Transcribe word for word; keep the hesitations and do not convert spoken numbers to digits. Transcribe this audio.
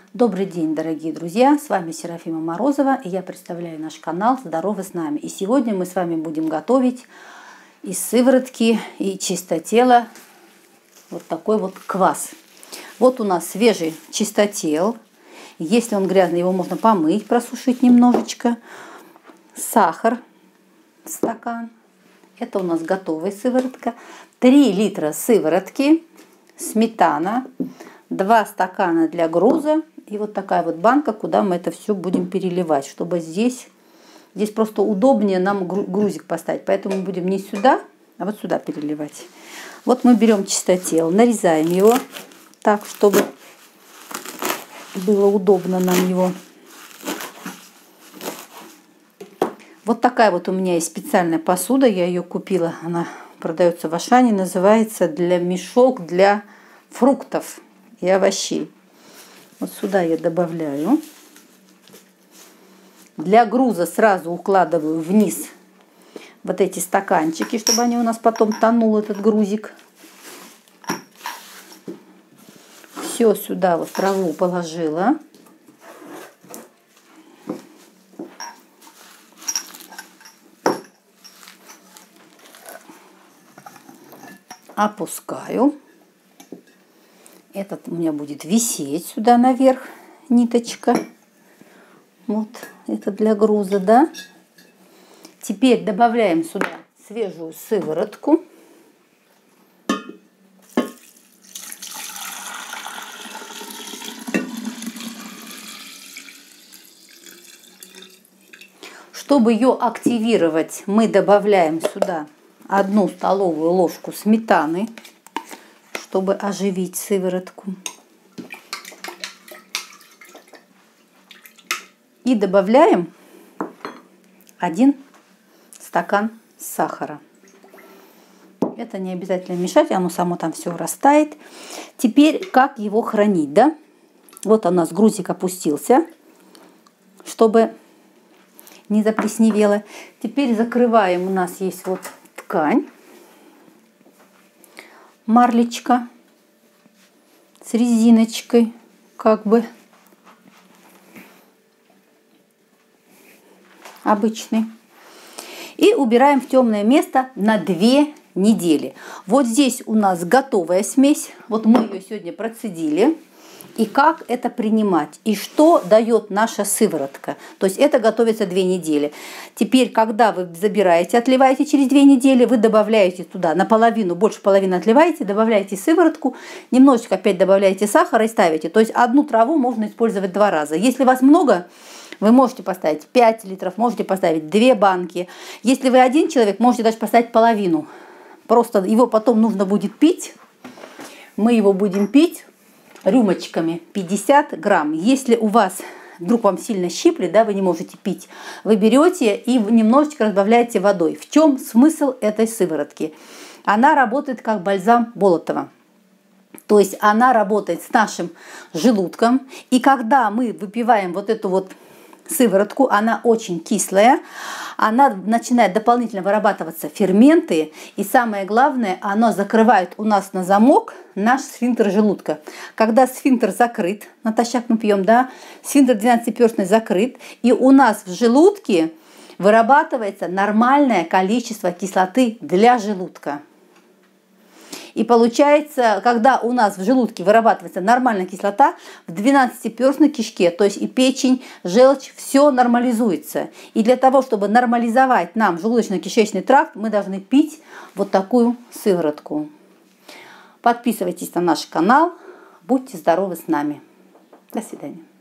Добрый день, дорогие друзья! С вами Серафима Морозова, и я представляю наш канал «Здоровы с нами». И сегодня мы с вами будем готовить из сыворотки и чистотела вот такой вот квас. Вот у нас свежий чистотел. Если он грязный, его можно помыть, просушить немножечко. Сахар, стакан. Это у нас готовая сыворотка. три литра сыворотки, сметана, два стакана для груза. И вот такая вот банка, куда мы это все будем переливать, чтобы здесь, здесь просто удобнее нам грузик поставить. Поэтому мы будем не сюда, а вот сюда переливать. Вот мы берем чистотел, нарезаем его так, чтобы было удобно нам его. Вот такая вот у меня есть специальная посуда, я ее купила, она продается в Ашане, называется для мешок для фруктов и овощей. Вот сюда я добавляю. Для груза сразу укладываю вниз вот эти стаканчики, чтобы они у нас потом тонул, этот грузик. Все сюда вот траву положила. Опускаю. Этот у меня будет висеть сюда наверх, ниточка. Вот, это для груза, да. Теперь добавляем сюда свежую сыворотку. Чтобы ее активировать, мы добавляем сюда одну столовую ложку сметаны, чтобы оживить сыворотку. И добавляем один стакан сахара. Это не обязательно мешать, оно само там все растает. Теперь как его хранить, да? Вот у нас грузик опустился, чтобы не заплесневело. Теперь закрываем, у нас есть вот ткань, марлечка с резиночкой, как бы обычный. И убираем в темное место на две недели. Вот здесь у нас готовая смесь. Вот мы ее сегодня процедили. И как это принимать? И что дает наша сыворотка? То есть это готовится две недели. Теперь, когда вы забираете, отливаете через две недели, вы добавляете туда наполовину, больше половины отливаете, добавляете сыворотку, немножечко опять добавляете сахара и ставите. То есть одну траву можно использовать два раза. Если вас много, вы можете поставить пять литров, можете поставить две банки. Если вы один человек, можете даже поставить половину. Просто его потом нужно будет пить. Мы его будем пить рюмочками пятьдесят грамм. Если у вас вдруг вам сильно щиплет, да, вы не можете пить, вы берете и немножечко разбавляете водой. В чем смысл этой сыворотки? Она работает как бальзам Болотова. То есть она работает с нашим желудком. И когда мы выпиваем вот эту вот сыворотку, она очень кислая, она начинает дополнительно вырабатываться ферменты, и самое главное, она закрывает у нас на замок наш сфинктер желудка. Когда сфинктер закрыт, натощак мы пьем, да, сфинктер двенадцатиперстный закрыт, и у нас в желудке вырабатывается нормальное количество кислоты для желудка. И получается, когда у нас в желудке вырабатывается нормальная кислота, в двенадцатиперстной кишке, то есть и печень, желчь, все нормализуется. И для того, чтобы нормализовать нам желудочно-кишечный тракт, мы должны пить вот такую сыворотку. Подписывайтесь на наш канал. Будьте здоровы с нами. До свидания.